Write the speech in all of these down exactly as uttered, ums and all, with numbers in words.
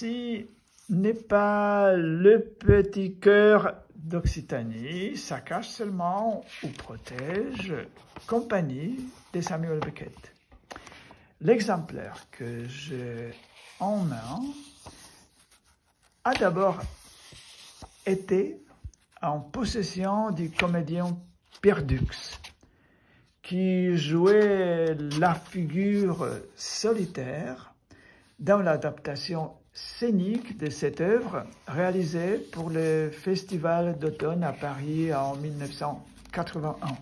ceci n'est pas le petit cœur d'Occitanie, ça cache seulement ou protège compagnie de Samuel Beckett. L'exemplaire que j'ai en main a d'abord été en possession du comédien Pierre Dux, qui jouait la figure solitaire dans l'adaptation scénique de cette œuvre réalisée pour le Festival d'automne à Paris en mille neuf cent quatre-vingt-un.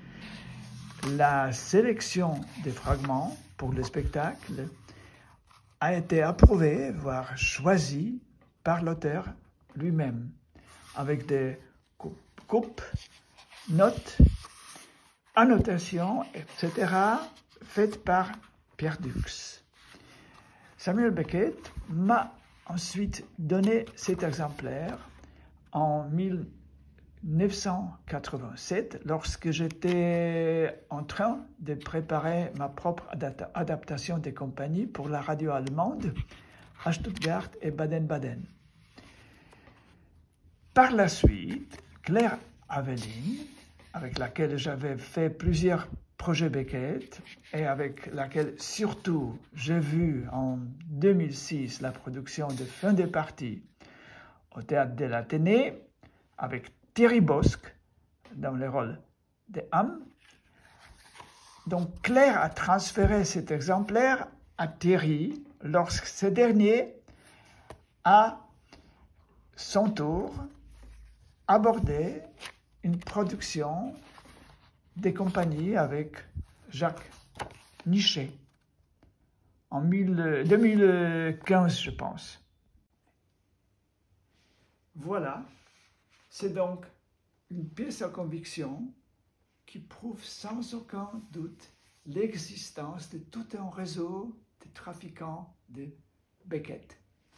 La sélection des fragments pour le spectacle a été approuvée, voire choisie par l'auteur lui-même, avec des coupes, notes, annotations, et cetera, faites par Pierre Dux. Samuel Beckett m'a ensuite donné cet exemplaire en mille neuf cent quatre-vingt-sept, lorsque j'étais en train de préparer ma propre adaptation des compagnies pour la radio allemande à Stuttgart et Baden-Baden. Par la suite, Claire Aveline, avec laquelle j'avais fait plusieurs projets Beckett et avec laquelle surtout j'ai vu en deux mille six la production de Fin de partie au Théâtre de l'Athénée avec Thierry Bosc dans le rôle de Ham. Donc Claire a transféré cet exemplaire à Thierry lorsque ce dernier a son tour abordé une production des compagnies avec Jacques Nichet en deux mille quinze, je pense. Voilà, c'est donc une pièce à conviction qui prouve sans aucun doute l'existence de tout un réseau de trafiquants de Beckett.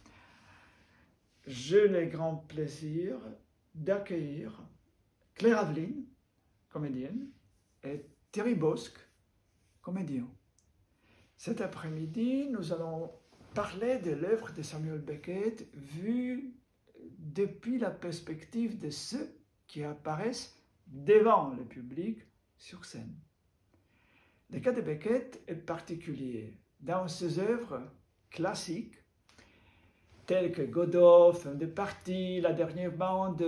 J'ai le grand plaisir d'accueillir Claire Aveline, comédienne, et Thierry Bosc, comédien. Cet après-midi, nous allons parler de l'œuvre de Samuel Beckett vue depuis la perspective de ceux qui apparaissent devant le public sur scène. Le cas de Beckett est particulier. Dans ses œuvres classiques, telles que Godot, Fin de partie, La dernière bande,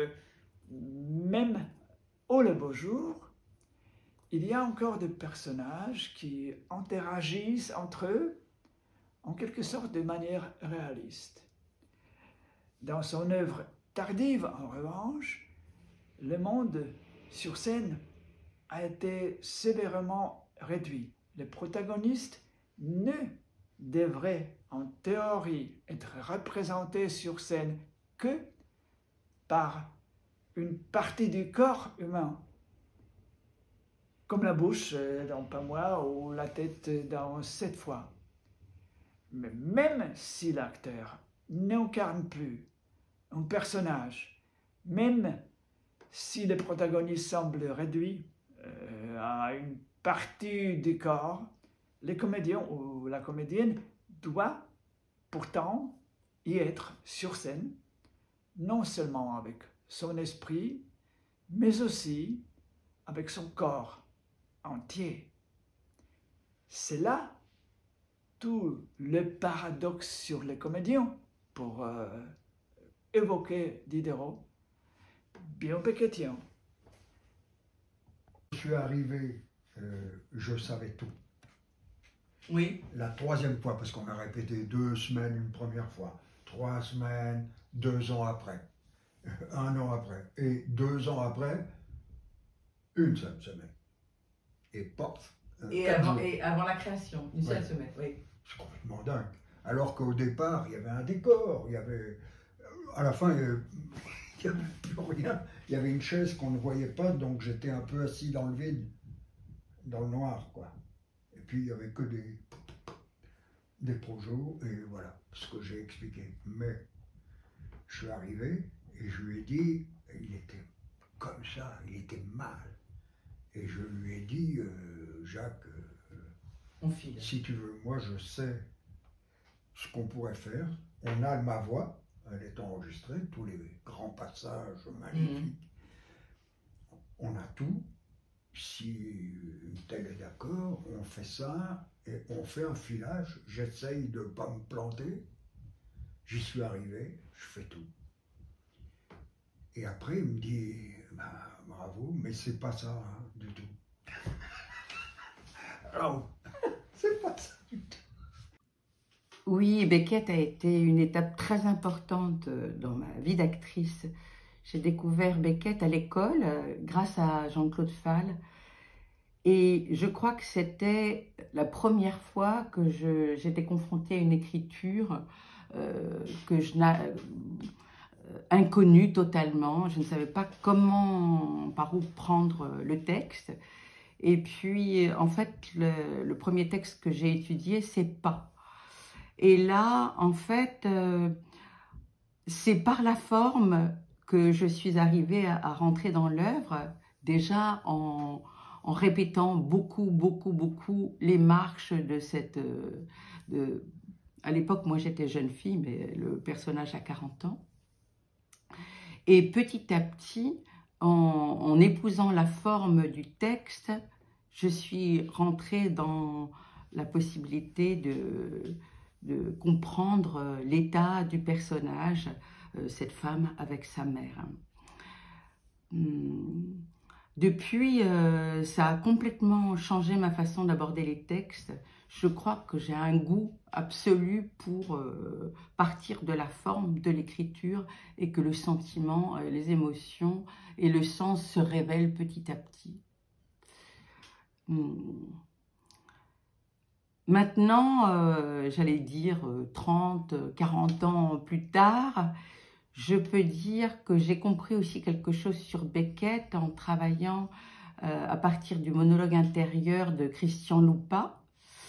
même Oh le beau jour, il y a encore des personnages qui interagissent entre eux en quelque sorte de manière réaliste. Dans son œuvre tardive, en revanche, le monde sur scène a été sévèrement réduit. Les protagonistes ne devraient en théorie être représentés sur scène que par une partie du corps humain, comme la bouche dans Pas moi ou la tête dans Sept fois. Mais même si l'acteur n'incarne plus un personnage, même si le protagoniste semble réduit euh, à une partie du corps, le comédien ou la comédienne doit pourtant y être sur scène, non seulement avec son esprit, mais aussi avec son corps entier. C'est là tout le paradoxe sur les comédiens, pour euh, évoquer Diderot, bien beckettien. Je suis arrivé, euh, je savais tout. Oui. La troisième fois, parce qu'on a répété deux semaines une première fois, trois semaines, deux ans après, un an après, et deux ans après, une seule semaine. Et paf. Et avant, et avant la création, une seule ouais. semaine, oui. C'est complètement dingue. Alors qu'au départ, il y avait un décor, il y avait... À la fin, il n'y avait plus rien. Il y avait une chaise qu'on ne voyait pas, donc j'étais un peu assis dans le vide, dans le noir, quoi. Et puis, il n'y avait que des, des projets, et voilà ce que j'ai expliqué. Mais je suis arrivé, et je lui ai dit, il était comme ça, il était mal. Et je lui ai dit, euh, Jacques, euh, on file. Si tu veux, moi je sais ce qu'on pourrait faire, on a ma voix, elle est enregistrée, tous les grands passages magnifiques. Mmh. On a tout. Si tel est d'accord, on fait ça et on fait un filage. J'essaye de ne pas me planter. J'y suis arrivé, je fais tout. Et après, il me dit, bah, bravo, mais c'est pas ça hein, du tout. Alors, c'est pas ça du tout. Oui, Beckett a été une étape très importante dans ma vie d'actrice. J'ai découvert Beckett à l'école grâce à Jean-Claude Fall. Et je crois que c'était la première fois que j'étais confrontée à une écriture euh, que je n'avais euh, inconnue totalement. Je ne savais pas comment, par où prendre le texte. Et puis, en fait, le, le premier texte que j'ai étudié, c'est « Pas ». Et là, en fait, euh, c'est par la forme que je suis arrivée à, à rentrer dans l'œuvre, déjà en, en répétant beaucoup, beaucoup, beaucoup les marches de cette... De, à l'époque, moi, j'étais jeune fille, mais le personnage a quarante ans. Et petit à petit, en, en épousant la forme du texte, je suis rentrée dans la possibilité de... de comprendre l'état du personnage, cette femme avec sa mère. Depuis, ça a complètement changé ma façon d'aborder les textes. Je crois que j'ai un goût absolu pour partir de la forme de l'écriture et que le sentiment, les émotions et le sens se révèlent petit à petit. Maintenant, euh, j'allais dire trente, quarante ans plus tard, je peux dire que j'ai compris aussi quelque chose sur Beckett en travaillant euh, à partir du monologue intérieur de Christian Lupa.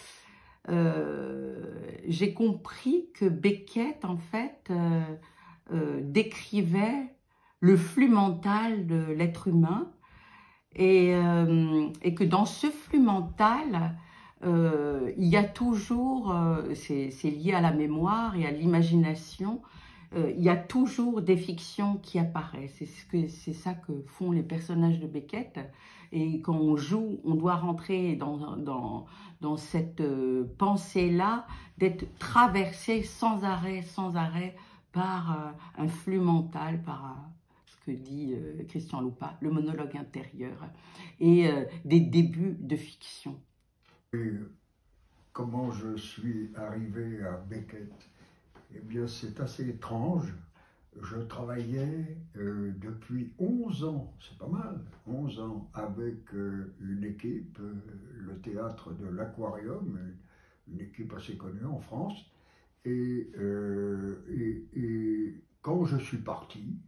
Euh, j'ai compris que Beckett, en fait, euh, euh, décrivait le flux mental de l'être humain et, euh, et que dans ce flux mental, Euh, il y a toujours, euh, c'est lié à la mémoire et à l'imagination, euh, il y a toujours des fictions qui apparaissent. C'est ce que, c'est ça que font les personnages de Beckett. Et quand on joue, on doit rentrer dans, dans, dans cette euh, pensée-là, d'être traversé sans arrêt, sans arrêt par euh, un flux mental, par euh, ce que dit euh, Christian Lupa, le monologue intérieur, et euh, des débuts de fiction. Et comment je suis arrivé à Beckett? Eh bien, c'est assez étrange. Je travaillais euh, depuis onze ans, c'est pas mal, onze ans, avec euh, une équipe, euh, le théâtre de l'Aquarium, une équipe assez connue en France. Et, euh, et, et quand je suis parti,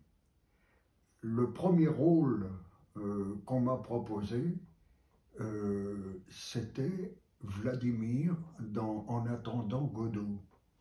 le premier rôle euh, qu'on m'a proposé, Euh, c'était Vladimir dans En attendant Godot.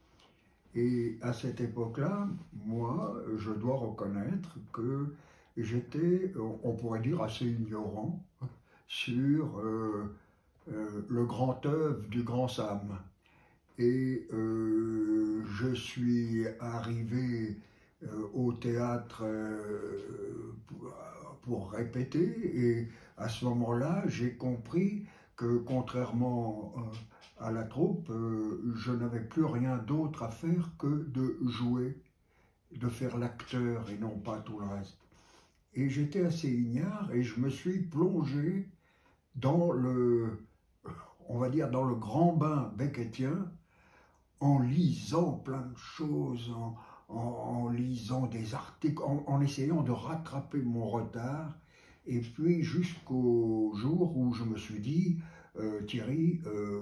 Et à cette époque-là, moi, je dois reconnaître que j'étais, on pourrait dire, assez ignorant sur euh, euh, le grand œuvre du grand Sam. Et euh, je suis arrivé euh, au théâtre euh, pour, pour répéter, et à ce moment-là, j'ai compris que, contrairement euh, à la troupe, euh, je n'avais plus rien d'autre à faire que de jouer, de faire l'acteur et non pas tout le reste. Et j'étais assez ignare et je me suis plongé dans le, on va dire, dans le grand bain beckettien, en lisant plein de choses, en, en, en lisant des articles, en, en essayant de rattraper mon retard. Et puis jusqu'au jour où je me suis dit, euh, Thierry,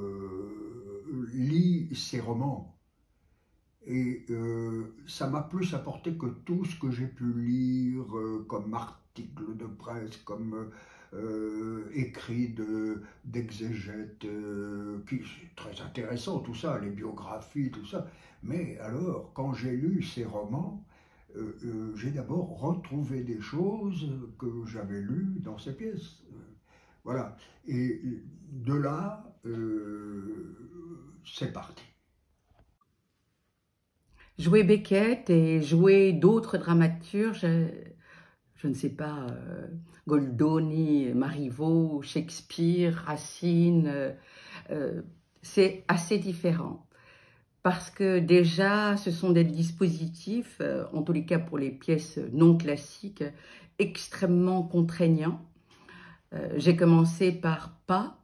euh, lis ces romans. Et euh, ça m'a plus apporté que tout ce que j'ai pu lire euh, comme articles de presse, comme euh, écrits d'exégètes, de, euh, qui c'est très intéressant tout ça, les biographies, tout ça. Mais alors, quand j'ai lu ces romans, Euh, euh, j'ai d'abord retrouvé des choses que j'avais lues dans ces pièces. Euh, voilà. Et de là, euh, c'est parti. jouer Beckett et jouer d'autres dramaturges, je ne sais pas, euh, Goldoni, Marivaux, Shakespeare, Racine, euh, euh, c'est assez différent. Parce que déjà, ce sont des dispositifs, euh, en tous les cas pour les pièces non classiques, extrêmement contraignants. Euh, j'ai commencé par pas,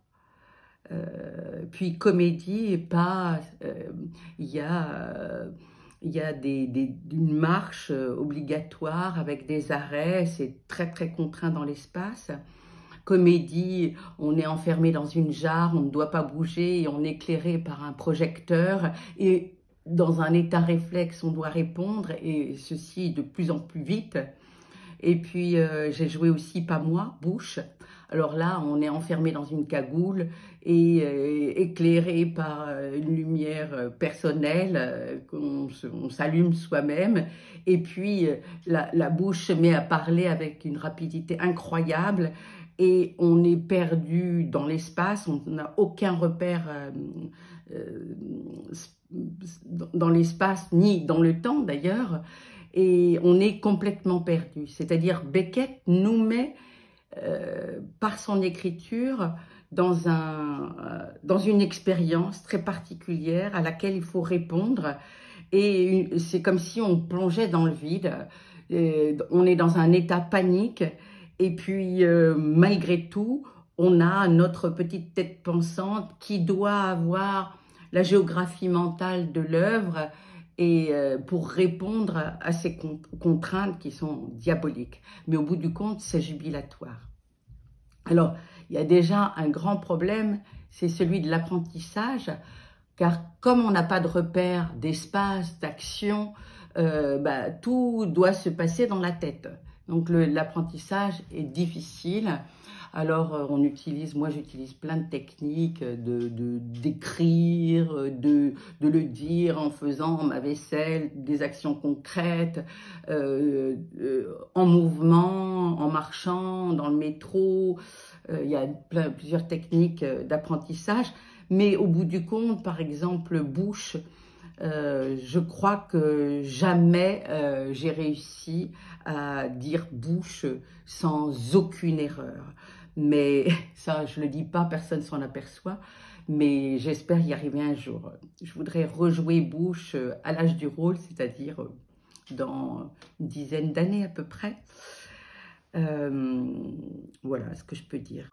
euh, puis comédie et pas. Euh, il y a, euh, il y a des, des, une marche obligatoire avec des arrêts, c'est très très contraint dans l'espace. Comédie, on est enfermé dans une jarre, on ne doit pas bouger et on est éclairé par un projecteur et dans un état réflexe, on doit répondre et ceci de plus en plus vite. Et puis euh, j'ai joué aussi Pas moi, Bouche. Alors là, on est enfermé dans une cagoule et euh, éclairé par euh, une lumière personnelle, euh, qu'on s'allume soi-même. Et puis euh, la, la bouche se met à parler avec une rapidité incroyable. Et on est perdu dans l'espace, on n'a aucun repère euh, euh, dans l'espace, ni dans le temps d'ailleurs, et on est complètement perdu. C'est-à-dire Beckett nous met, euh, par son écriture, dans, un, euh, dans une expérience très particulière à laquelle il faut répondre, et c'est comme si on plongeait dans le vide, et on est dans un état panique. Et puis, euh, malgré tout, on a notre petite tête pensante qui doit avoir la géographie mentale de l'œuvre et euh, pour répondre à ces contraintes qui sont diaboliques. Mais au bout du compte, c'est jubilatoire. Alors, il y a déjà un grand problème, c'est celui de l'apprentissage, car comme on n'a pas de repère, d'espace, d'action, euh, bah, tout doit se passer dans la tête. Donc l'apprentissage est difficile. Alors on utilise, moi j'utilise plein de techniques de, de, d'écrire, de, de le dire en faisant ma vaisselle, des actions concrètes, euh, euh, en mouvement, en marchant, dans le métro. Euh, il y a plein, plusieurs techniques d'apprentissage. Mais au bout du compte, par exemple, bouche, Euh, je crois que jamais euh, j'ai réussi à dire bouche sans aucune erreur. Mais ça, je ne le dis pas, personne s'en aperçoit, mais j'espère y arriver un jour. Je voudrais rejouer bouche à l'âge du rôle, c'est-à-dire dans une dizaine d'années à peu près. Euh, voilà ce que je peux dire.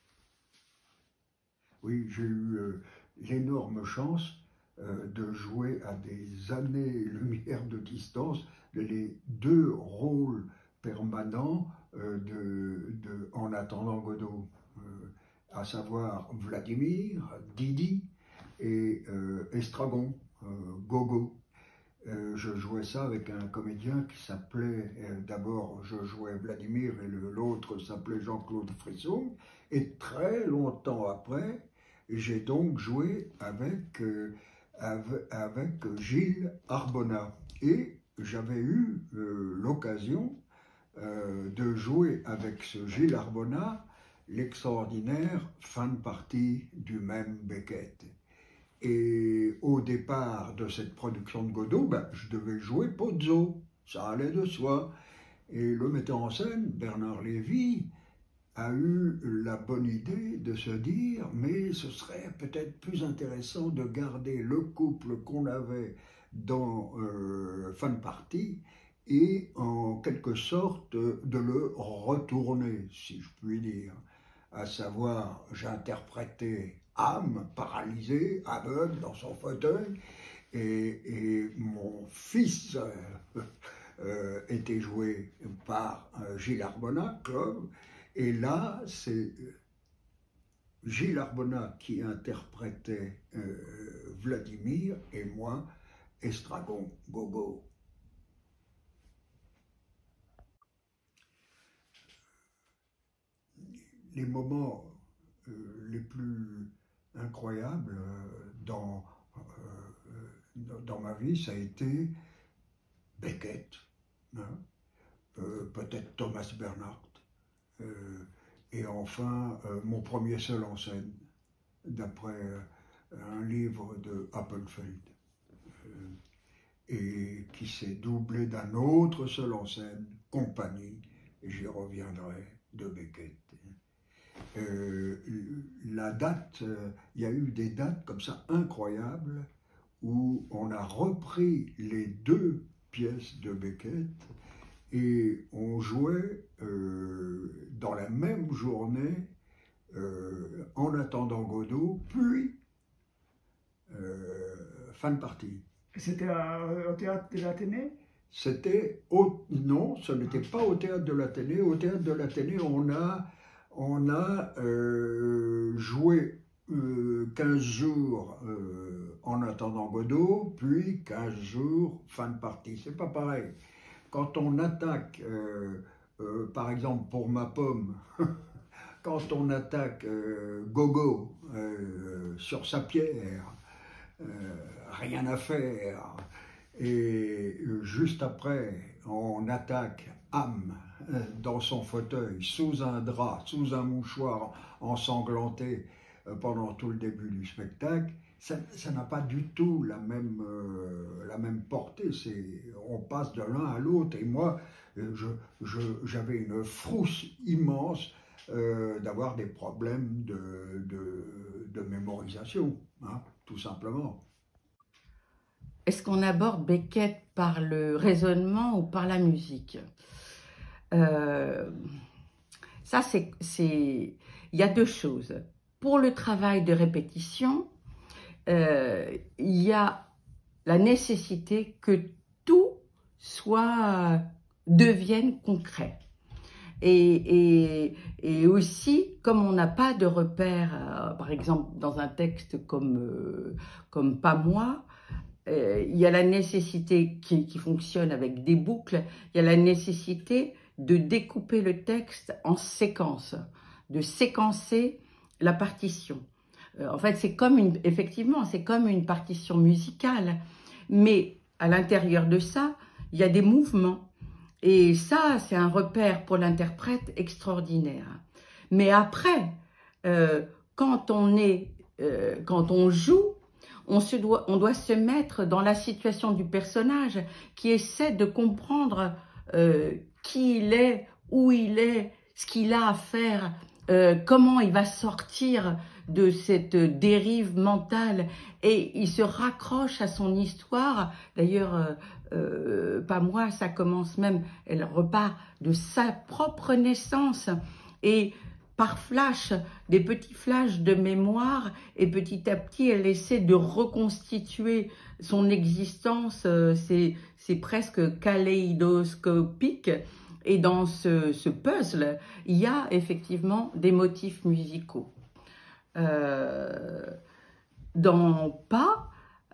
Oui, j'ai eu euh, l'énorme chance Euh, de jouer à des années-lumière de distance les deux rôles permanents euh, de, de En attendant Godot, euh, à savoir Vladimir, Didi et euh, Estragon, euh, Gogo. Euh, je jouais ça avec un comédien qui s'appelait, euh, d'abord je jouais Vladimir et l'autre s'appelait Jean-Claude Frisson, et très longtemps après, j'ai donc joué avec... Euh, avec Gilles Arbona. Et j'avais eu euh, l'occasion euh, de jouer avec ce Gilles Arbona l'extraordinaire fin de partie du même Beckett. Et au départ de cette production de Godot, ben, je devais jouer Pozzo, ça allait de soi. Et le metteur en scène, Bernard Lévy, a eu la bonne idée de se dire mais ce serait peut-être plus intéressant de garder le couple qu'on avait dans euh, fin de partie et en quelque sorte de le retourner, si je puis dire. À savoir, j'interprétais âme paralysée, aveugle dans son fauteuil, et, et mon fils euh, euh, était joué par euh, Gilles Arbona, Claude. Et là, c'est Gilles Arbona qui interprétait euh, Vladimir et moi, Estragon, Gogo. Les moments euh, les plus incroyables euh, dans, euh, dans ma vie, ça a été Beckett, hein, euh, peut-être Thomas Bernhard. Euh, et enfin, euh, mon premier seul en scène, d'après euh, un livre de Appelfeld. Euh, et qui s'est doublé d'un autre seul en scène, Compagnie, et j'y reviendrai, de Beckett. Euh, la date, euh, il y a eu des dates comme ça incroyables où on a repris les deux pièces de Beckett et on jouait euh, dans la même journée euh, En attendant Godot, puis euh, fin de partie. C'était au théâtre de l'Athénée? C'était au... Non, ce n'était pas au théâtre de l'Athénée. Au théâtre de l'Athénée, on a, on a euh, joué euh, quinze jours euh, En attendant Godot, puis quinze jours fin de partie. C'est pas pareil. Quand on attaque, euh, euh, par exemple pour Ma Pomme, quand on attaque euh, Gogo euh, sur sa pierre, euh, rien à faire. Et juste après, on attaque Âme dans son fauteuil, sous un drap, sous un mouchoir ensanglanté pendant tout le début du spectacle. Ça n'a pas du tout la même, euh, la même portée. On passe de l'un à l'autre. Et moi, je, je, j'avais une frousse immense euh, d'avoir des problèmes de, de, de mémorisation, hein, tout simplement. Est-ce qu'on aborde Beckett par le raisonnement ou par la musique? euh, Ça, c'est... Il y a deux choses. Pour le travail de répétition, euh, il y a la nécessité que tout soit, devienne concret. Et, et, et aussi, comme on n'a pas de repère, euh, par exemple dans un texte comme, euh, comme Pas moi, euh, il y a la nécessité qui, qui fonctionne avec des boucles, il y a la nécessité de découper le texte en séquences, de séquencer la partition. Euh, en fait, c'est comme une, effectivement, c'est comme une partition musicale, mais à l'intérieur de ça, il y a des mouvements. Et ça, c'est un repère pour l'interprète extraordinaire. Mais après, euh, quand on est, euh, quand on joue, on, se doit, on doit se mettre dans la situation du personnage qui essaie de comprendre euh, qui il est, où il est, ce qu'il a à faire, euh, comment il va sortir de cette dérive mentale, et il se raccroche à son histoire. D'ailleurs, euh, euh, Pas moi, ça commence même, elle repart de sa propre naissance, et par flash, des petits flashs de mémoire, et petit à petit, elle essaie de reconstituer son existence. Euh, c'est presque kaléidoscopique. Et dans ce, ce puzzle, il y a effectivement des motifs musicaux. Euh, dans Pas,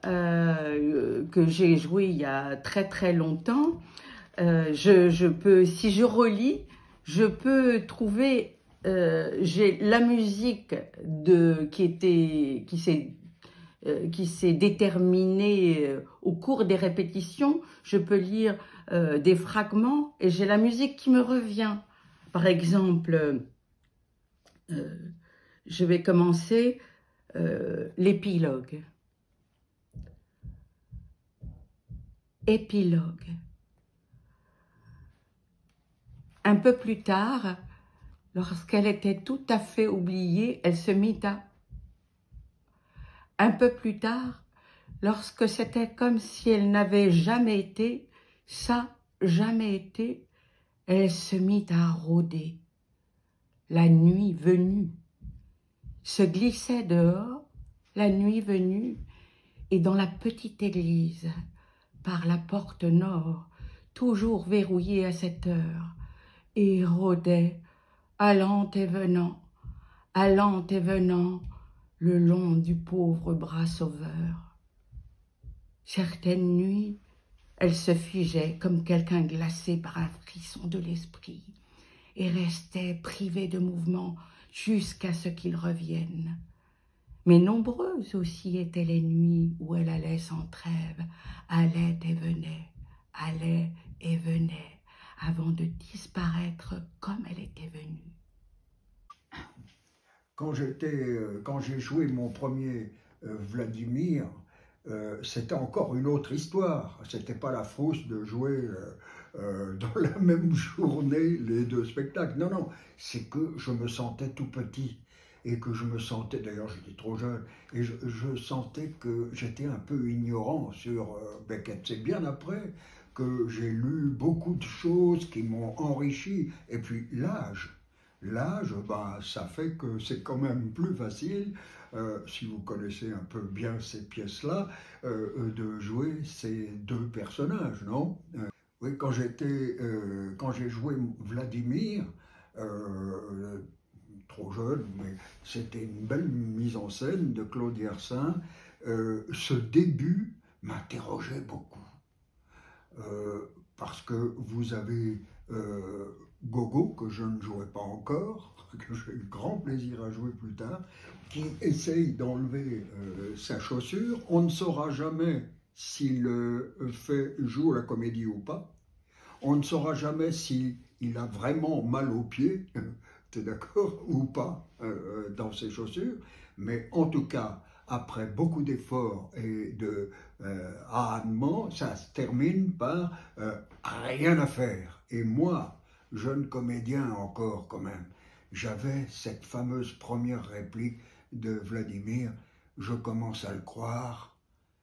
euh, que j'ai joué il y a très très longtemps, euh, je, je peux, si je relis, je peux trouver, euh, j'ai la musique de, qui était, qui s'est euh, qui s'est déterminée euh, au cours des répétitions. Je peux lire euh, des fragments et j'ai la musique qui me revient. Par exemple, euh, je vais commencer euh, l'épilogue. Épilogue. Un peu plus tard, lorsqu'elle était tout à fait oubliée, elle se mit à... Un peu plus tard, lorsque c'était comme si elle n'avait jamais été, ça, jamais été, elle se mit à rôder. La nuit venue se glissait dehors, la nuit venue, et dans la petite église, par la porte nord, toujours verrouillée à cette heure, et rôdait, allant et venant, allant et venant, le long du pauvre bras sauveur. Certaines nuits, elle se figeait comme quelqu'un glacé par un frisson de l'esprit et restait privée de mouvement jusqu'à ce qu'il revienne. Mais nombreuses aussi étaient les nuits où elle allait sans trêve, allait et venait, allait et venait, avant de disparaître comme elle était venue. Quand j'étais, quand j'ai joué mon premier euh, Vladimir, euh, c'était encore une autre histoire. C'était pas la frousse de jouer euh, euh, dans la même journée les deux spectacles. Non, non, c'est que je me sentais tout petit et que je me sentais, d'ailleurs j'étais trop jeune, et je, je sentais que j'étais un peu ignorant sur euh, Beckett. C'est bien après que j'ai lu beaucoup de choses qui m'ont enrichi. Et puis l'âge, l'âge, ben, ça fait que c'est quand même plus facile, euh, si vous connaissez un peu bien ces pièces-là, euh, de jouer ces deux personnages, non? euh, Oui, quand j'étais, euh, quand j'ai joué Vladimir, euh, trop jeune, mais c'était une belle mise en scène de Claude Yersin, euh, ce début m'interrogeait beaucoup. Euh, parce que vous avez euh, Gogo, que je ne jouais pas encore, que j'ai eu grand plaisir à jouer plus tard, qui essaye d'enlever euh, sa chaussure. On ne saura jamais s'il euh, fait joue la comédie ou pas. On ne saura jamais s'il a vraiment mal aux pieds, tu es d'accord, ou pas, euh, dans ses chaussures. Mais en tout cas, après beaucoup d'efforts et de euh, haranements, ça se termine par euh, rien à faire. Et moi, jeune comédien encore quand même, j'avais cette fameuse première réplique de Vladimir, je commence à le croire,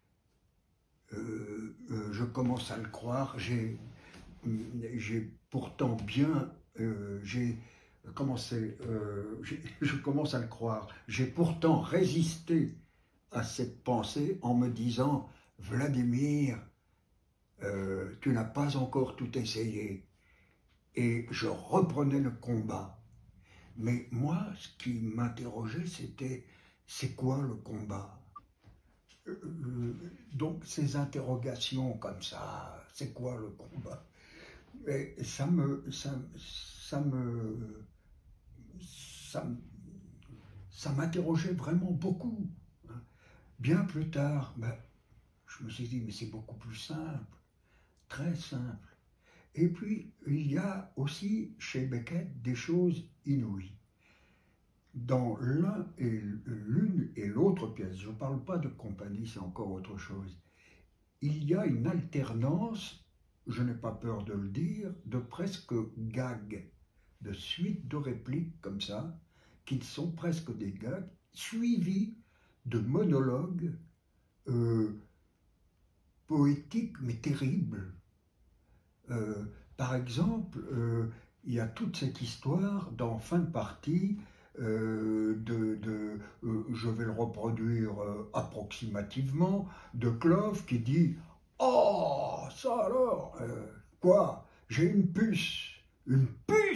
euh, euh, je commence à le croire, j'ai j'ai pourtant bien, euh, j'ai commencé, euh, je commence à le croire, j'ai pourtant résisté à cette pensée en me disant « Vladimir, euh, tu n'as pas encore tout essayé ». Et je reprenais le combat. Mais moi, ce qui m'interrogeait, c'était « c'est quoi le combat ?» euh, Donc ces interrogations comme ça, « c'est quoi le combat ?» Et ça me... ça, ça me... ça, ça m'interrogeait vraiment beaucoup. Bien plus tard, ben, je me suis dit, mais c'est beaucoup plus simple, très simple. Et puis, il y a aussi chez Beckett des choses inouïes. Dans l'un et l'une et l'autre pièce, je ne parle pas de compagnie, c'est encore autre chose, il y a une alternance, je n'ai pas peur de le dire, de presque gags, de suites de répliques comme ça, qui sont presque des gags, suivis de monologues euh, poétiques mais terribles. Euh, par exemple, euh, il y a toute cette histoire dans fin de partie euh, de, de euh, je vais le reproduire euh, approximativement, de Clove qui dit « Oh, ça alors euh, quoi, j'ai une puce, une puce !»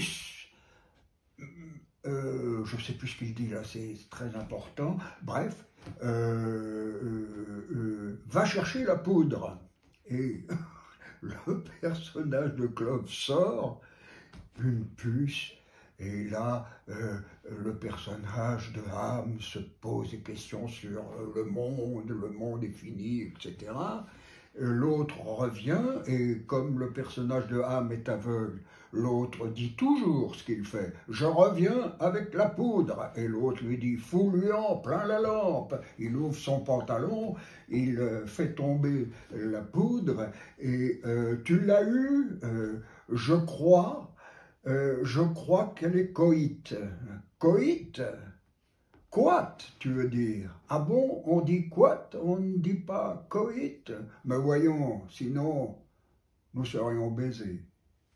Euh, je ne sais plus ce qu'il dit là, c'est très important. Bref, euh, euh, euh, va chercher la poudre. Et le personnage de Clove sort une puce. Et là, euh, le personnage de Ham se pose des questions sur le monde, le monde est fini, et cetera. L'autre revient, et comme le personnage de Ham est aveugle, l'autre dit toujours ce qu'il fait. « Je reviens avec la poudre ». Et l'autre lui dit « Fous-lui en plein la lampe ». Il ouvre son pantalon, il fait tomber la poudre, et euh, « Tu l'as eu euh, je crois, euh, je crois qu'elle est coïte ». « Coïte » Quat, tu veux dire? Ah bon, on dit quat, on ne dit pas coït. Mais voyons, sinon, nous serions baisés.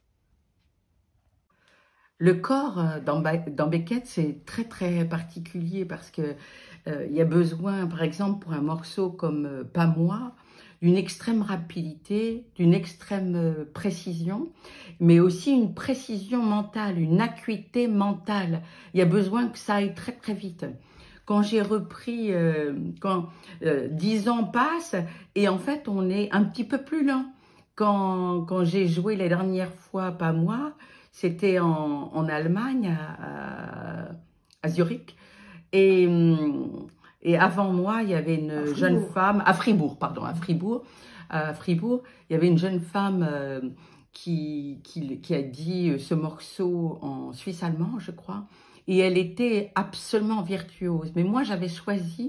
Le corps dans, dans Beckett, c'est très très particulier parce que euh, il y a besoin, par exemple, pour un morceau comme euh, Pas moi, d'une extrême rapidité, d'une extrême euh, précision, mais aussi une précision mentale, une acuité mentale. Il y a besoin que ça aille très très vite. Quand j'ai repris, euh, quand euh, dix ans passent, et en fait on est un petit peu plus lent. Quand, quand j'ai joué la dernière fois, Pas moi, c'était en, en Allemagne, à, à, à Zurich, et, et avant moi, il y avait une jeune femme, à Fribourg, pardon, à Fribourg, à Fribourg, il y avait une jeune femme euh, qui, qui, qui a dit ce morceau en suisse-allemand, je crois, et elle était absolument virtuose. Mais moi, j'avais choisi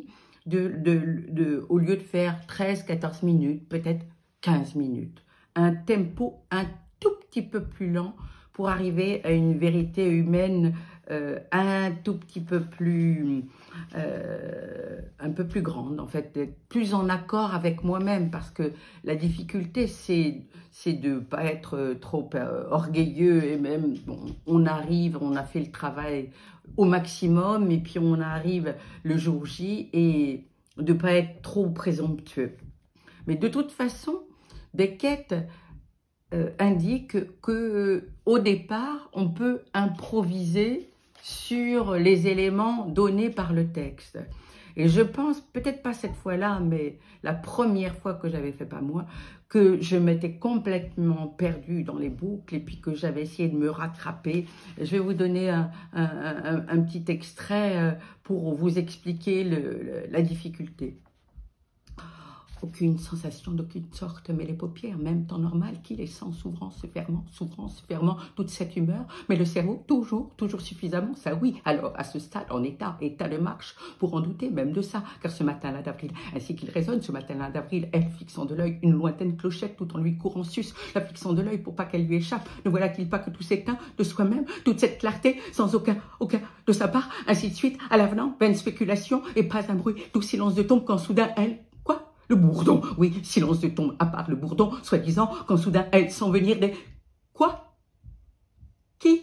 de, de, de, au lieu de faire treize, quatorze minutes, peut-être quinze minutes. Un tempo un tout petit peu plus lent pour arriver à une vérité humaine euh, un tout petit peu plus, euh, un peu plus grande, en fait, d'être plus en accord avec moi-même, parce que la difficulté, c'est c'est de ne pas être trop euh, orgueilleux, et même, bon, on arrive, on a fait le travail au maximum, et puis on arrive le jour J, et de ne pas être trop présomptueux. Mais de toute façon, Beckett euh, indique que au départ, on peut improviser sur les éléments donnés par le texte. Et je pense, peut-être pas cette fois-là, mais la première fois que j'avais fait pas moi, que je m'étais complètement perdue dans les boucles et puis que j'avais essayé de me rattraper. Je vais vous donner un, un, un, un petit extrait pour vous expliquer le, le, la difficulté. Aucune sensation d'aucune sorte, mais les paupières, même temps normal, qui les sent, s'ouvrant, se fermant, s'ouvrant, se fermant, toute cette humeur, mais le cerveau, toujours, toujours suffisamment, ça oui. Alors, à ce stade, en état, état de marche, pour en douter même de ça, car ce matin-là d'avril, ainsi qu'il résonne, ce matin-là d'avril, elle, fixant de l'œil une lointaine clochette, tout en lui courant sus, la fixant de l'œil pour pas qu'elle lui échappe, ne voilà-t-il pas que tout s'éteint de soi-même, toute cette clarté, sans aucun, aucun, de sa part, ainsi de suite, à l'avenant, vaine spéculation, et pas un bruit, tout silence de tombe, quand soudain, elle, le bourdon, oui, silence de tombe, à part le bourdon, soi-disant, quand soudain, elle, sans venir des... Quoi? Qui?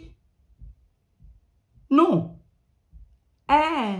Non. Elle.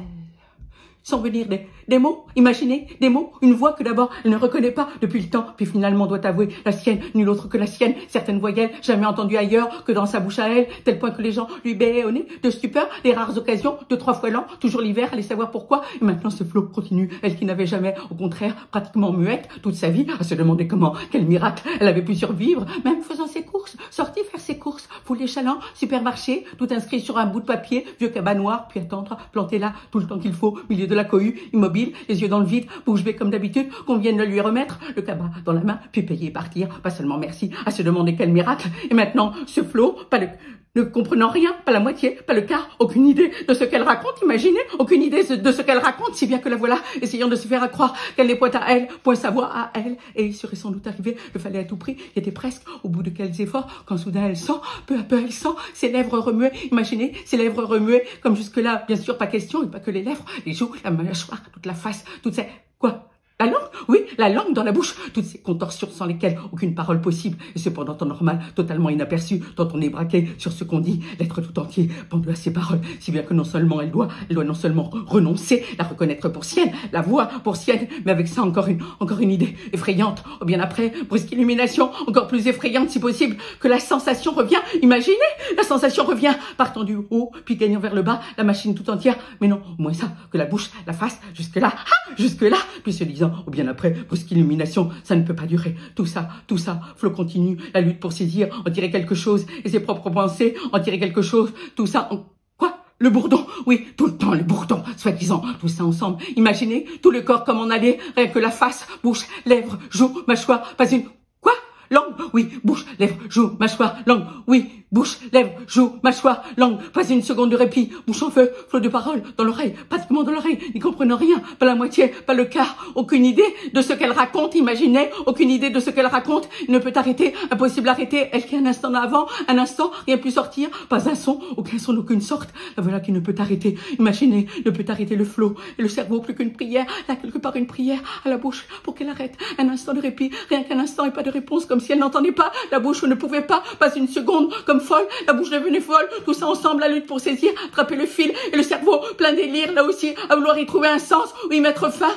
Sans venir des, des mots, imaginez, des mots, une voix que d'abord elle ne reconnaît pas depuis le temps, puis finalement doit avouer la sienne, nulle autre que la sienne, certaines voyelles jamais entendues ailleurs que dans sa bouche à elle, tel point que les gens lui béaient au nez de stupeur, les rares occasions, deux, trois fois l'an, toujours l'hiver, allez savoir pourquoi, et maintenant ce flot continue, elle qui n'avait jamais, au contraire, pratiquement muette toute sa vie, à se demander comment, quel miracle, elle avait pu survivre, même faisant ses courses, sortie faire ses courses, foule les chalands, supermarché, tout inscrit sur un bout de papier, vieux cabas noir, puis attendre, planté là, tout le temps qu'il faut, milieu de la cohue, immobile, les yeux dans le vide, bouche bée comme d'habitude, qu'on vienne le lui remettre, le cabas dans la main, puis payer et partir, pas seulement merci, à se demander quel miracle, et maintenant, ce flot, pas le... ne comprenant rien, pas la moitié, pas le quart, aucune idée de ce qu'elle raconte, imaginez, aucune idée de ce qu'elle raconte, si bien que la voilà, essayant de se faire accroire qu'elle n'est point à elle, point sa voix à elle, et il serait sans doute arrivé, le fallait à tout prix, il était presque au bout de quels efforts, quand soudain elle sent, peu à peu elle sent, ses lèvres remuer, imaginez, ses lèvres remuer, comme jusque-là, bien sûr, pas question, et pas que les lèvres, les joues, la mâchoire, toute la face, toutes ces... Quoi? La langue, oui, la langue dans la bouche, toutes ces contorsions sans lesquelles aucune parole possible, et cependant en normal, totalement inaperçu, tant on est braqué sur ce qu'on dit, l'être tout entier, pendu à ses paroles, si bien que non seulement elle doit, elle doit non seulement renoncer, la reconnaître pour sienne, la voix pour sienne, mais avec ça encore une, encore une idée effrayante, ou bien après, brusque illumination, encore plus effrayante si possible, que la sensation revient, imaginez, la sensation revient, partant du haut, puis gagnant vers le bas, la machine tout entière, mais non, au moins ça, que la bouche, la face, jusque-là, ah, jusque-là, puis se disant, ou bien après, brusque illumination, ça ne peut pas durer. Tout ça, tout ça, flot continu, la lutte pour saisir, en tirer quelque chose, et ses propres pensées, en tirer quelque chose, tout ça, en... Quoi? Le bourdon, oui, tout le temps le bourdon, soi-disant, tout ça ensemble. Imaginez, tout le corps comme en allait, rien que la face, bouche, lèvres, joues, mâchoire, pas une... Quoi? Langue, oui, bouche, lèvres, joues, mâchoire, langue, oui, bouche, lèvres, joues, mâchoire, langue, pas une seconde de répit, bouche en feu, flot de paroles, dans l'oreille, pratiquement dans l'oreille, n'y comprenant rien, pas la moitié, pas le quart, aucune idée de ce qu'elle raconte, imaginez, aucune idée de ce qu'elle raconte, il ne peut arrêter, impossible d'arrêter, elle qui un instant avant, un instant, rien pu sortir, pas un son, aucun son d'aucune sorte, la voilà qui ne peut arrêter, imaginez, ne peut arrêter le flot, et le cerveau plus qu'une prière, là quelque part une prière, à la bouche, pour qu'elle arrête, un instant de répit, rien qu'un instant et pas de réponse, comme si elle n'entendait pas, la bouche ne pouvait pas, pas une seconde, comme folle, la bouche devenue folle, tout ça ensemble, la lutte pour saisir, attraper le fil, et le cerveau plein délire, là aussi, à vouloir y trouver un sens, ou y mettre fin.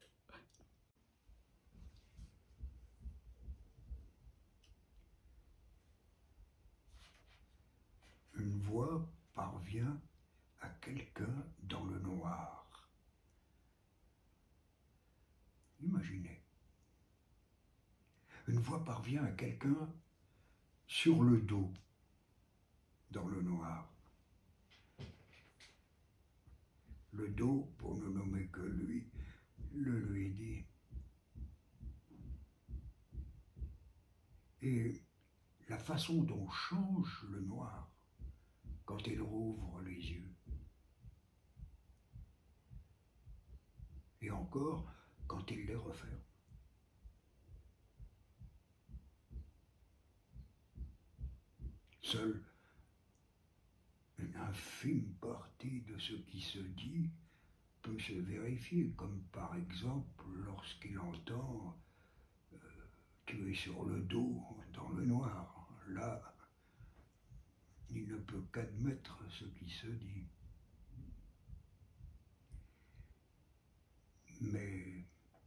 Une voix parvient à quelqu'un dans le noir. Imaginez. Une voix parvient à quelqu'un sur le dos, dans le noir. Le dos, pour ne nommer que lui, le lui dit. Et la façon dont change le noir quand il rouvre les yeux. Et encore quand il les referme. Seule une infime partie de ce qui se dit peut se vérifier, comme par exemple lorsqu'il entend euh, « tu es sur le dos dans le noir ». Là, il ne peut qu'admettre ce qui se dit. Mais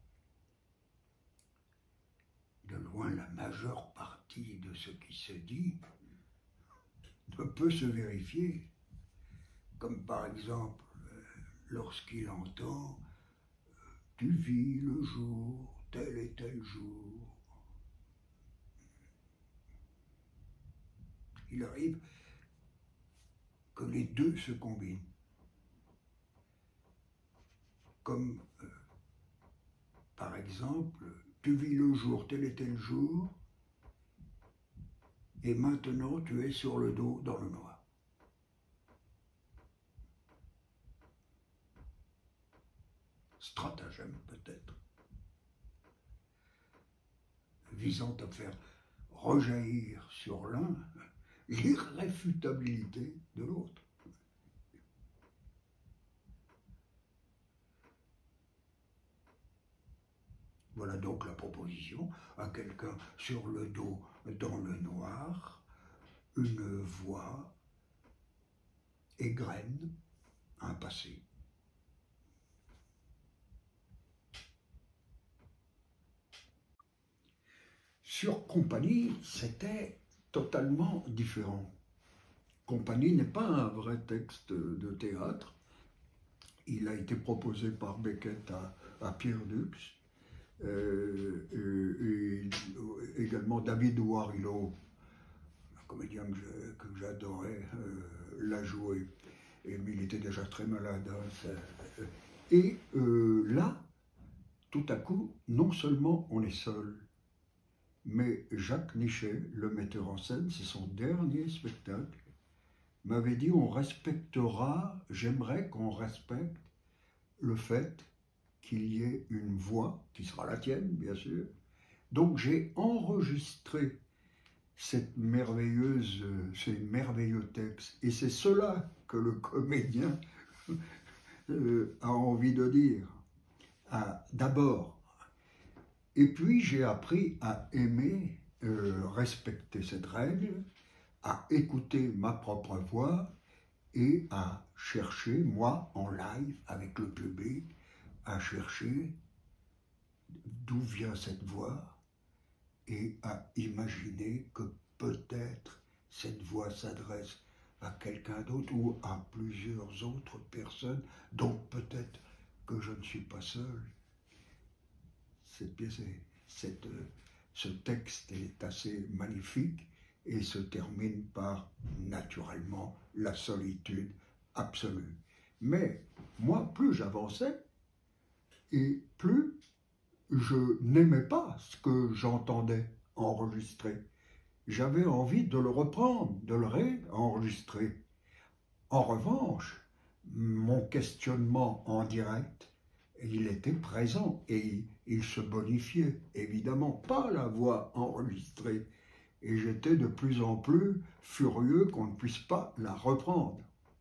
de loin, la majeure partie de ce qui se dit ne peut se vérifier, comme par exemple lorsqu'il entend « tu vis le jour, tel et tel jour ». Il arrive que les deux se combinent, comme euh, par exemple « tu vis le jour, tel et tel jour », et maintenant tu es sur le dos dans le noir. Stratagème peut-être, visant à faire rejaillir sur l'un l'irréfutabilité de l'autre. Voilà donc la proposition à quelqu'un sur le dos dans le noir, une voix égrène un passé. Sur Compagnie, c'était totalement différent. Compagnie n'est pas un vrai texte de théâtre. Il a été proposé par Beckett à, à Pierre Dux. Euh, et, et également David Ouarillo, un comédien que j'adorais, euh, l'a joué. Et, mais il était déjà très malade. Hein, ça, et euh, là, tout à coup, non seulement on est seul, mais Jacques Nichet, le metteur en scène, c'est son dernier spectacle, m'avait dit on respectera, j'aimerais qu'on respecte le fait qu'il y ait une voix, qui sera la tienne, bien sûr. Donc j'ai enregistré cette merveilleuse, ces merveilleux textes, et c'est cela que le comédien a envie de dire. Ah, d'abord, et puis j'ai appris à aimer, euh, respecter cette règle, à écouter ma propre voix et à chercher, moi, en live, avec le public, à chercher d'où vient cette voix et à imaginer que peut-être cette voix s'adresse à quelqu'un d'autre ou à plusieurs autres personnes, donc peut-être que je ne suis pas seul. Cette pièce, est, cette, ce texte est assez magnifique et se termine par, naturellement, la solitude absolue. Mais moi, plus j'avançais, et plus je n'aimais pas ce que j'entendais enregistrer. J'avais envie de le reprendre, de le réenregistrer. En revanche, mon questionnement en direct, il était présent et il se bonifiait, évidemment pas la voix enregistrée. Et j'étais de plus en plus furieux qu'on ne puisse pas la reprendre.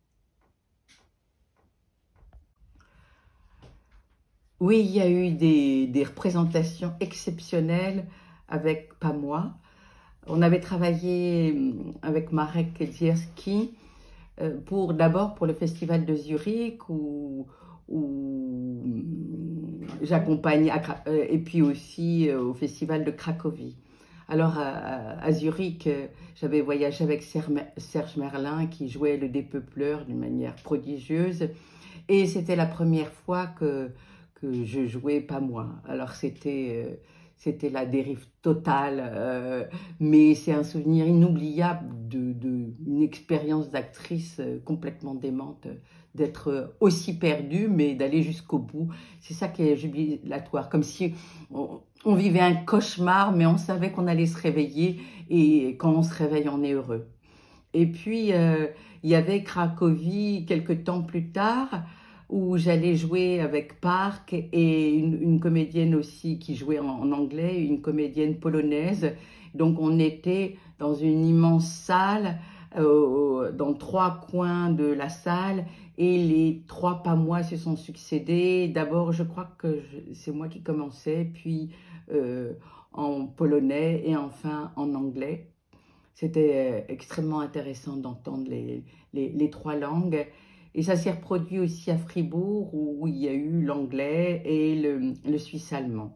Oui, il y a eu des, des représentations exceptionnelles avec Pas moi. On avait travaillé avec Marek Kielzierski pour d'abord pour le festival de Zurich où, où j'accompagne et puis aussi au festival de Cracovie. Alors à, à Zurich, j'avais voyagé avec Serge Merlin qui jouait le dépeupleur d'une manière prodigieuse et c'était la première fois que que je jouais Pas moi. Alors c'était euh, c'était la dérive totale, euh, mais c'est un souvenir inoubliable de, de une expérience d'actrice euh, complètement démente, euh, d'être aussi perdue, mais d'aller jusqu'au bout. C'est ça qui est jubilatoire, comme si on, on vivait un cauchemar, mais on savait qu'on allait se réveiller, et quand on se réveille, on est heureux. Et puis, euh, il y avait Cracovie, quelques temps plus tard, où j'allais jouer avec Park et une, une comédienne aussi qui jouait en, en anglais, une comédienne polonaise. Donc on était dans une immense salle, euh, dans trois coins de la salle, et les trois pamois se sont succédés. D'abord, je crois que c'est moi qui commençais, puis euh, en polonais et enfin en anglais. C'était extrêmement intéressant d'entendre les, les, les trois langues. Et ça s'est reproduit aussi à Fribourg, où il y a eu l'anglais et le, le suisse-allemand.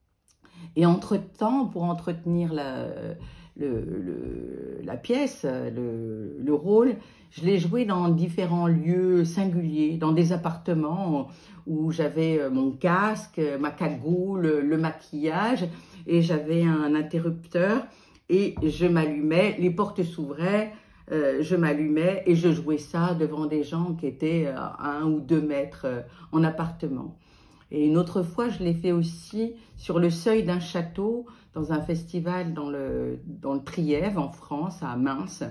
Et entre-temps, pour entretenir la, le, le, la pièce, le, le rôle, je l'ai joué dans différents lieux singuliers, dans des appartements où j'avais mon casque, ma cagoule, le maquillage, et j'avais un interrupteur, et je m'allumais, les portes s'ouvraient, euh, je m'allumais, et je jouais ça devant des gens qui étaient à un ou deux mètres euh, en appartement. Et une autre fois, je l'ai fait aussi sur le seuil d'un château, dans un festival dans le, dans le Trièves, en France, à Mince,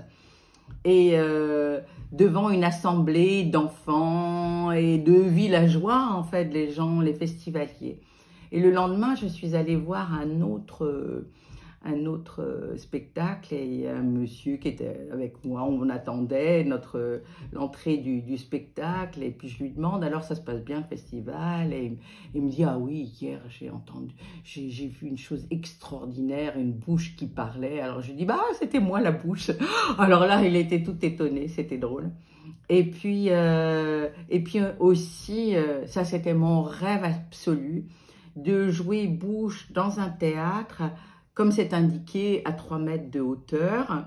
et euh, devant une assemblée d'enfants et de villageois, en fait, les gens, les festivaliers. Et le lendemain, je suis allée voir un autre, un autre spectacle, et il y a un monsieur qui était avec moi, on attendait notre l'entrée du, du spectacle, et puis je lui demande, alors ça se passe bien le festival? Et il me dit, ah oui, hier j'ai entendu, j'ai j'ai vu une chose extraordinaire, une bouche qui parlait. Alors je lui dis, bah c'était moi la bouche. Alors là, il était tout étonné, c'était drôle. Et puis, euh, et puis aussi, euh, ça c'était mon rêve absolu, de jouer bouche dans un théâtre, comme c'est indiqué, à trois mètres de hauteur,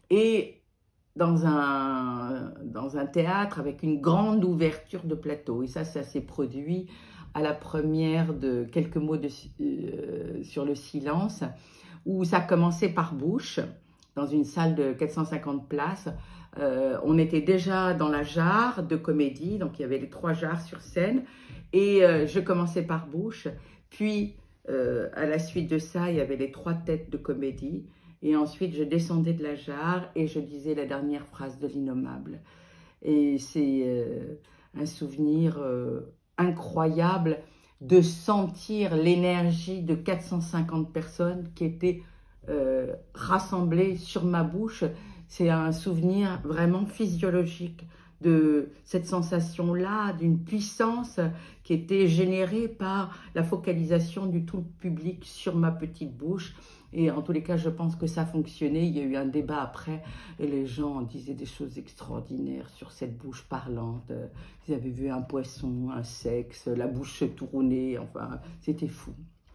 et dans un, dans un théâtre avec une grande ouverture de plateau. Et ça, ça s'est produit à la première de quelques mots de, euh, sur le silence, où ça commençait par bouche, dans une salle de quatre cent cinquante places. Euh, on était déjà dans la jarre de comédie, donc il y avait les trois jarres sur scène, et euh, je commençais par bouche, puis Euh, à la suite de ça, il y avait les trois têtes de comédie. Et ensuite, je descendais de la jarre et je disais la dernière phrase de l'Innommable. Et c'est euh, un souvenir euh, incroyable de sentir l'énergie de quatre cent cinquante personnes qui étaient euh, rassemblées sur ma bouche. C'est un souvenir vraiment physiologique de cette sensation-là, d'une puissance qui était générée par la focalisation du tout public sur ma petite bouche. Et en tous les cas, je pense que ça fonctionnait. Il y a eu un débat après et les gens disaient des choses extraordinaires sur cette bouche parlante. Ils avaient vu un poisson, un sexe, la bouche se tourner, enfin, c'était fou.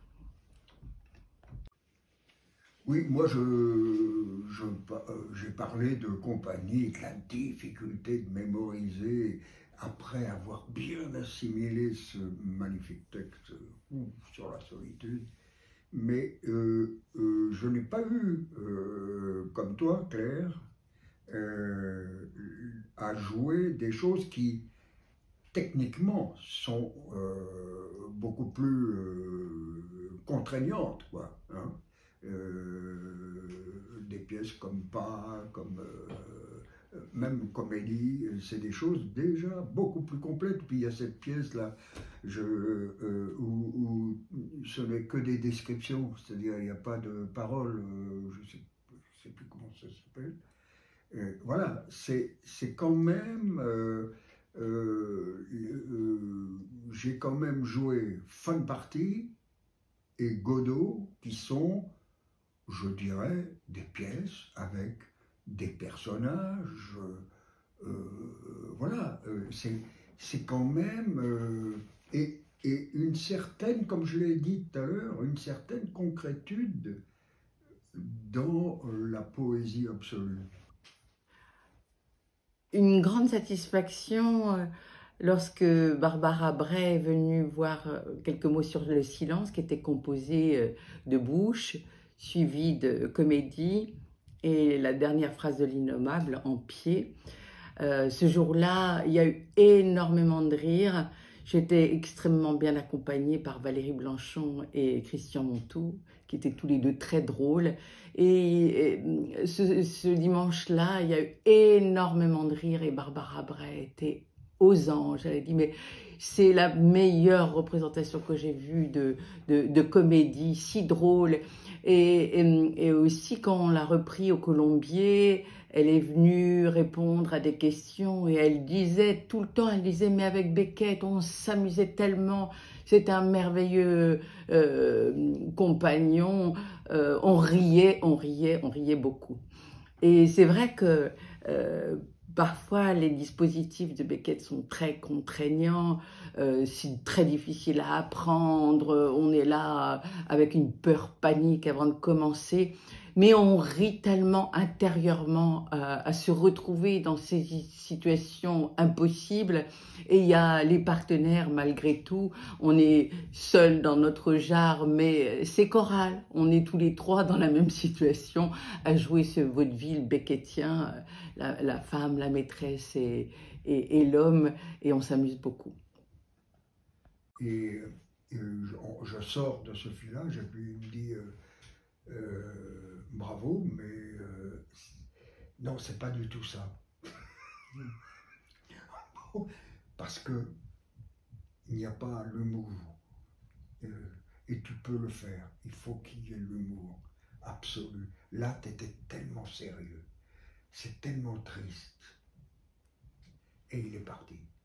Oui, moi, je, je, j'ai parlé de compagnie et de la difficulté de mémoriser après avoir bien assimilé ce magnifique texte sur la solitude. Mais euh, euh, je n'ai pas eu, euh, comme toi, Claire, euh, à jouer des choses qui, techniquement, sont euh, beaucoup plus euh, contraignantes, quoi, hein. Euh, des pièces comme Pas, comme euh, même Comédie, c'est des choses déjà beaucoup plus complètes. Puis il y a cette pièce-là je, euh, où, où ce n'est que des descriptions, c'est-à-dire il n'y a pas de paroles, euh, je ne sais, je sais plus comment ça s'appelle. Euh, voilà, c'est quand même... Euh, euh, euh, j'ai quand même joué Fun Party et Godot, qui sont, je dirais, des pièces avec des personnages, euh, voilà, euh, c'est quand même, euh, et, et une certaine, comme je l'ai dit tout à l'heure, une certaine concrétude dans la poésie absolue. Une grande satisfaction euh, lorsque Barbara Bray est venue voir euh, quelques mots sur le silence, qui était composé euh, de bouche, suivi de comédie, et la dernière phrase de l'Innommable en pied. Euh, ce jour-là, il y a eu énormément de rires. J'étais extrêmement bien accompagnée par Valérie Blanchon et Christian Montou, qui étaient tous les deux très drôles. Et, et ce, ce dimanche-là, il y a eu énormément de rires et Barbara Bray était aux anges. Elle a dit, mais c'est la meilleure représentation que j'ai vue de, de, de comédie, si drôle. Et, et, et aussi, quand on l'a repris au Colombier, elle est venue répondre à des questions et elle disait tout le temps, elle disait, mais avec Beckett, on s'amusait tellement, c'est un merveilleux euh, compagnon, euh, on riait, on riait, on riait beaucoup. Et c'est vrai que euh, parfois les dispositifs de Beckett sont très contraignants, euh, c'est très difficile à apprendre, on est là avec une peur panique avant de commencer. Mais on rit tellement intérieurement euh, à se retrouver dans ces situations impossibles. Et il y a les partenaires, malgré tout. On est seul dans notre jarre, mais c'est choral. On est tous les trois dans la même situation à jouer ce vaudeville beckettien, la, la femme, la maîtresse et, et, et l'homme. Et on s'amuse beaucoup. Et, et je, je sors de ce village et puis il me dit... Euh, Euh, bravo, mais euh, non, c'est pas du tout ça. Parce que il n'y a pas l'humour. Euh, et tu peux le faire. Il faut qu'il y ait l'humour absolu. Là, tu étais tellement sérieux. C'est tellement triste. Et il est parti.